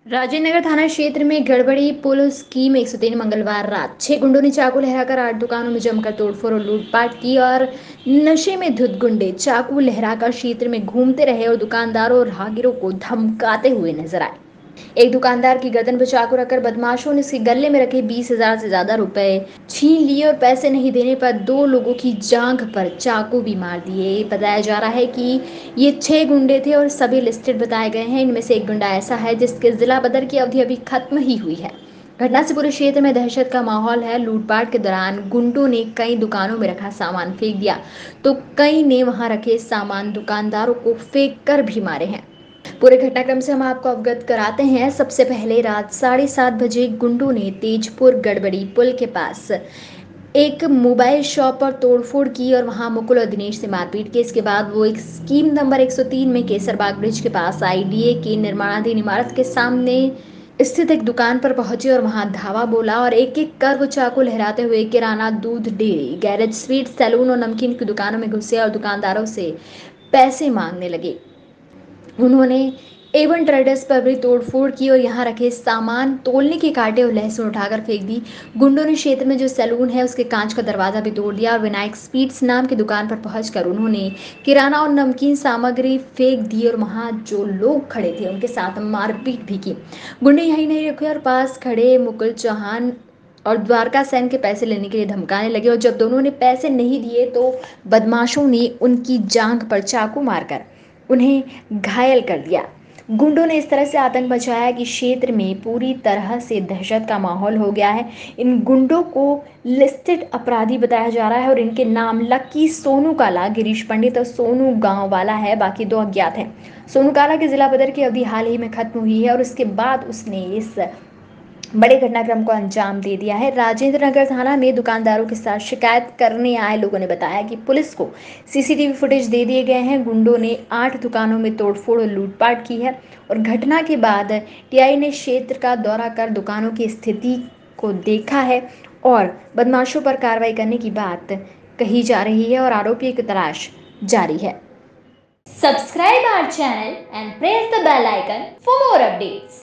राजेंद्र नगर थाना क्षेत्र में गड़बड़ी पुलिस की में 103 मंगलवार रात 6 गुंडों ने चाकू लहराकर 8 दुकानों में जमकर तोड़फोड़ और लूटपाट की और नशे में धुत गुंडे चाकू लहराकर क्षेत्र में घूमते रहे और दुकानदारों और राहगीरों को धमकाते हुए नजर आए। एक दुकानदार की गर्दन पर चाकू रखकर बदमाशों ने उसके गले में रखे 20,000 से ज्यादा रुपए छीन लिए और पैसे नहीं देने पर 2 लोगों की जांघ पर चाकू भी मार दिए। बताया जा रहा है कि ये 6 गुंडे थे और सभी लिस्टेड बताए गए हैं। इनमें से एक गुंडा ऐसा है जिसके जिला बदर की अवधि अभी खत्म ही हुई है। घटना से पूरे क्षेत्र में दहशत का माहौल है। लूटपाट के दौरान गुंडों ने कई दुकानों में रखा सामान फेंक दिया तो कई ने वहां रखे सामान दुकानदारों को फेंक कर भी मारे हैं। पूरे घटनाक्रम से हम आपको अवगत कराते हैं। सबसे पहले रात 7:30 बजे गुंडों ने तेजपुर गड़बड़ी पुल के पास एक मोबाइल शॉप पर तोड़फोड़ की और वहां मुकुल और दिनेश से मारपीट की। इसके बाद वो एक स्कीम नंबर 103 में केसरबाग ब्रिज के पास आईडीए की निर्माणाधीन इमारत के सामने स्थित एक दुकान पर पहुंचे और वहां धावा बोला और एक एक कर वो चाकू लहराते हुए किराना, दूध डेयरी, गैरेज, स्वीट, सैलून और नमकीन की दुकानों में घुसे और दुकानदारों से पैसे मांगने लगे। उन्होंने एवन ट्रेडर्स पर भी तोड़फोड़ की और यहाँ रखे सामान, तोलने के कांटे और लहसुन उठाकर फेंक दी। गुंडों ने क्षेत्र में जो सैलून है उसके कांच का दरवाजा भी तोड़ दिया और विनायक स्वीट्स नाम की दुकान पर पहुंचकर उन्होंने किराना और नमकीन सामग्री फेंक दी और वहां जो लोग खड़े थे उनके साथ मारपीट भी की। गुंडे यही नहीं रुके और पास खड़े मुकुल चौहान और द्वारका सेन के पैसे लेने के लिए धमकाने लगे और जब दोनों ने पैसे नहीं दिए तो बदमाशों ने उनकी जांघ पर चाकू मारकर उन्हें घायल कर दिया। गुंडों ने इस तरह से आतंक मचाया कि क्षेत्र में पूरी तरह से दहशत का माहौल हो गया है। इन गुंडों को लिस्टेड अपराधी बताया जा रहा है और इनके नाम लक्की, सोनू काला, गिरीश पंडित और सोनू गांव वाला है। बाकी 2 अज्ञात हैं। सोनू काला की जिला बदर की अवधि हाल ही में खत्म हुई है और उसके बाद उसने इस बड़े घटनाक्रम को अंजाम दे दिया है। राजेंद्र नगर थाना में दुकानदारों के साथ शिकायत करने आए लोगों ने बताया कि पुलिस को सीसीटीवी फुटेज दे दिए गए हैं। गुंडों ने 8 दुकानों में तोड़फोड़ और लूटपाट की है और घटना के बाद टीआई ने क्षेत्र का दौरा कर दुकानों की स्थिति को देखा है और बदमाशों पर कार्रवाई करने की बात कही जा रही है और आरोपियों की तलाश जारी है। Subscribe our channel and press the bell icon for more updates.